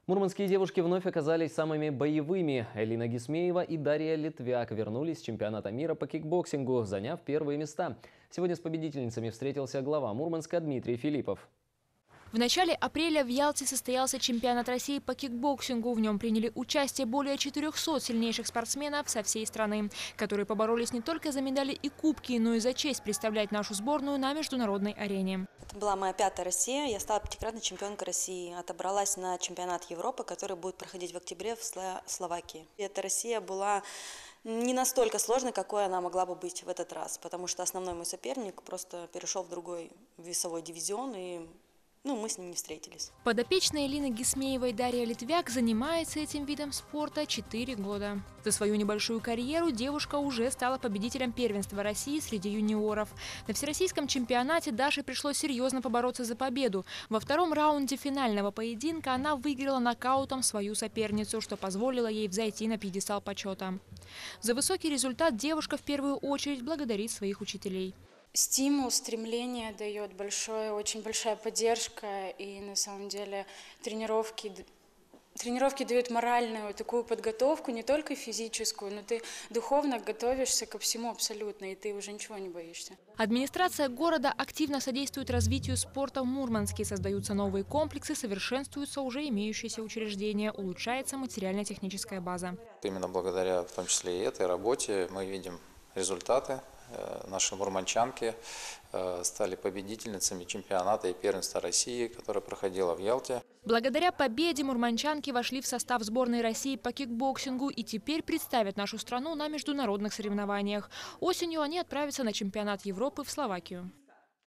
Мурманские девушки вновь оказались самыми боевыми. Элина Гисмеева и Дарья Литвяк вернулись с чемпионата мира по кикбоксингу, заняв первые места. Сегодня с победительницами встретился глава Мурманска Дмитрий Филиппов. В начале апреля в Ялте состоялся чемпионат России по кикбоксингу. В нем приняли участие более 400 сильнейших спортсменов со всей страны, которые поборолись не только за медали и кубки, но и за честь представлять нашу сборную на международной арене. Это была моя 5-я Россия. Я стала 5-кратной чемпионкой России. Отобралась на чемпионат Европы, который будет проходить в октябре в Словакии. Эта Россия была не настолько сложной, какой она могла бы быть в этот раз, потому что основной мой соперник просто перешел в другой весовой дивизион, и мы с ним не встретились. Подопечная Элины Гисмеевой Дарья Литвяк занимается этим видом спорта 4 года. За свою небольшую карьеру девушка уже стала победителем первенства России среди юниоров. На всероссийском чемпионате Даше пришлось серьезно побороться за победу. Во втором раунде финального поединка она выиграла нокаутом свою соперницу, что позволило ей взойти на пьедестал почета. За высокий результат девушка в первую очередь благодарит своих учителей. Стимул, стремление дает очень большая поддержка, и на самом деле тренировки дают моральную такую подготовку, не только физическую, но ты духовно готовишься ко всему абсолютно, и ты уже ничего не боишься. Администрация города активно содействует развитию спорта в Мурманске. Создаются новые комплексы, совершенствуются уже имеющиеся учреждения, улучшается материально-техническая база. Именно благодаря в том числе и этой работе мы видим результаты. Наши мурманчанки стали победительницами чемпионата и первенства России, которое проходило в Ялте. Благодаря победе мурманчанки вошли в состав сборной России по кикбоксингу и теперь представят нашу страну на международных соревнованиях. Осенью они отправятся на чемпионат Европы в Словакию.